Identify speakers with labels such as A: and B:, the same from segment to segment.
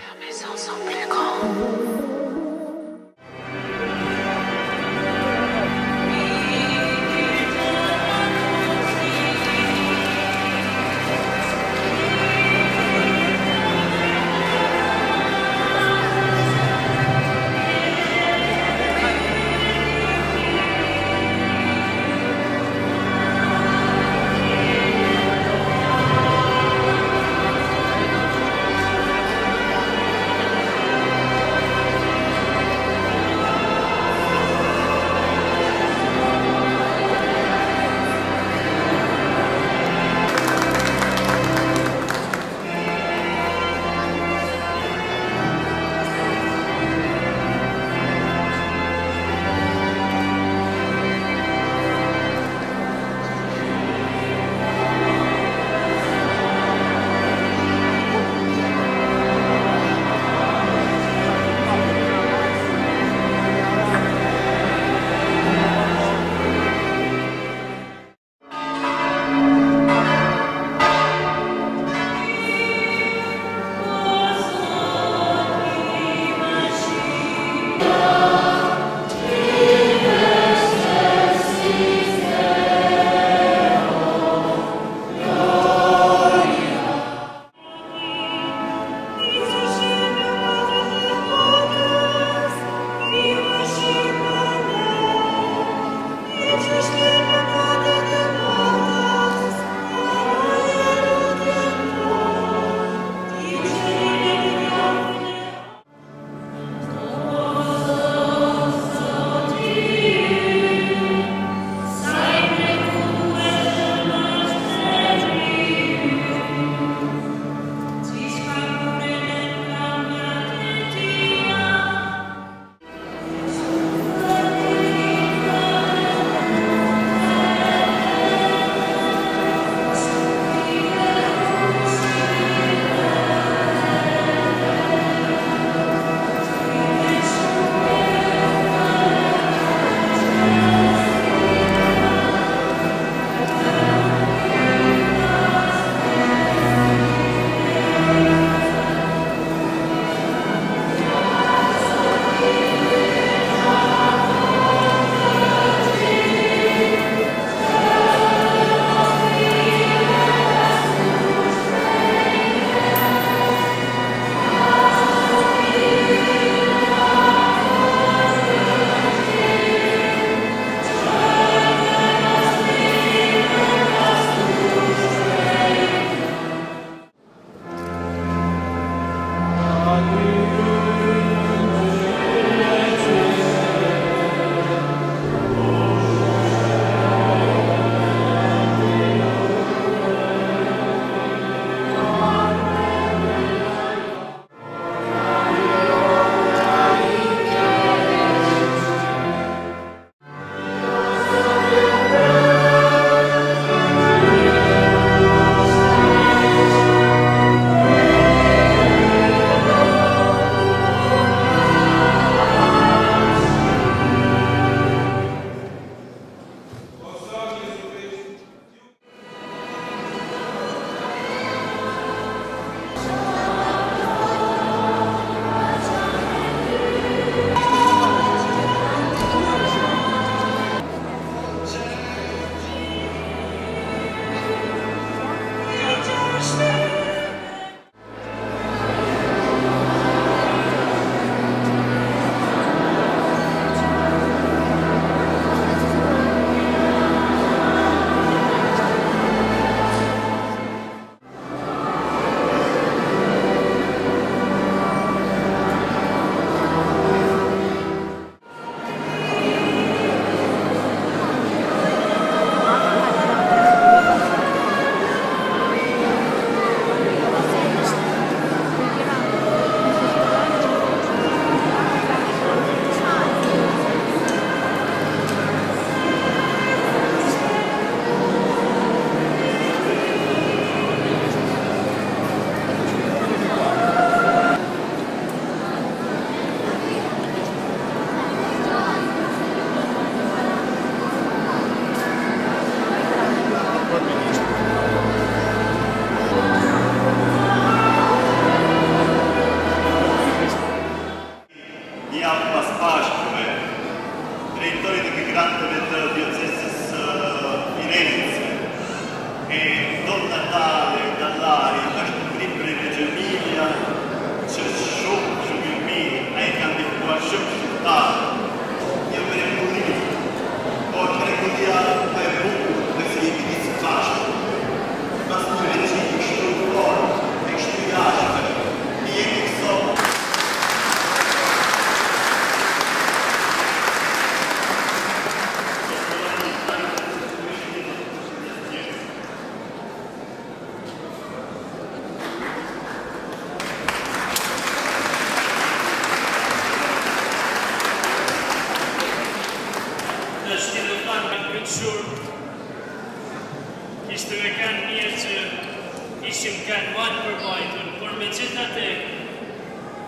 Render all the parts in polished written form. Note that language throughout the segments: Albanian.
A: maisons sont plus grandes.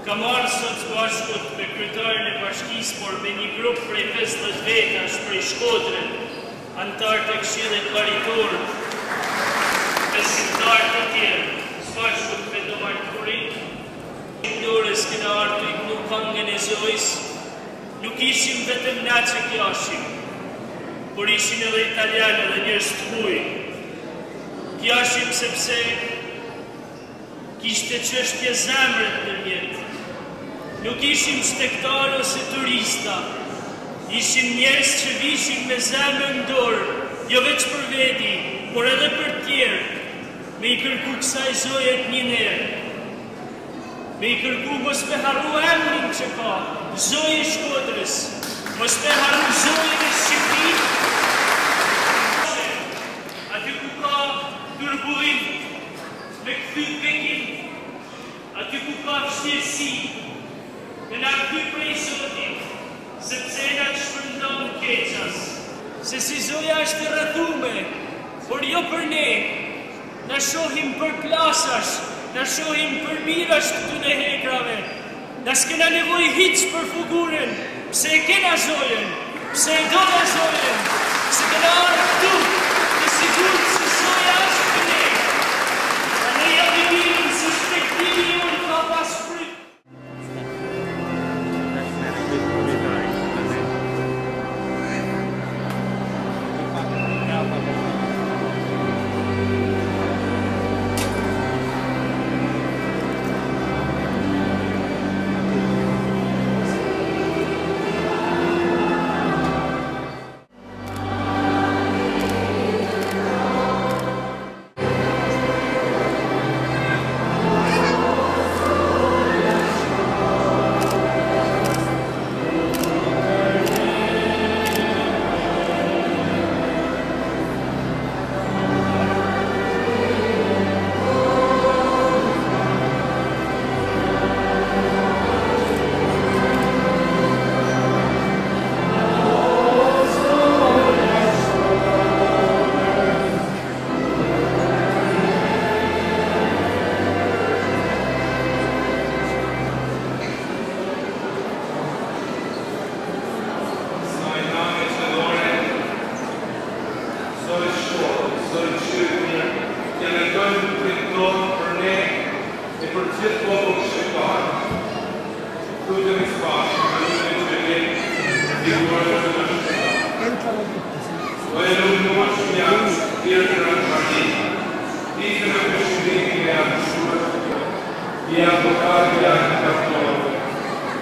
B: Ka marrë sot bashkët me kryetarin e bashkisë, por me një grup prej 50 vetash prej Shkodrën, antarë të Këshillit Paritor, besimtarë të tjerë, bashkët me domarturin, Dorës këna artu i kënu këngën e Zojës, nuk ishim vetëm na që kjashim, por ishim edhe italianë dhe njërës të huj. Kjashim sepse kishte çështje zemrët në mjetë. Nuk ishim shtektarë ose turista, ishim njerëz që vishim me zemrën në dorë, jo veç për veti, por edhe për tjerë, me i kërku kësaj Zojet një nerë. Me i kërku mos me harru emrin që ka, Zoje Shkodrës, mos me harru Zoje në Shqipëri, aty ku ka turbullim, me këthy pekim, aty ku ka vështirësi, me na këthy prej Zotit, sepse na të shpërndon keqas, se si Zoja është e rrethume, por jo për ne, na shohim për plasash, na shohim për mirash këtu në hekrave, na s'kena nevoj hiq për fugurën, pse e kena Zojen, pse e do na Zojen, se kena arë këtu, të sigur se Zoja është për ne, a ne jam i mirin se shpektimi unë ka pas fryt.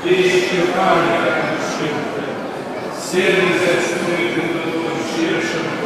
C: Серый застой, который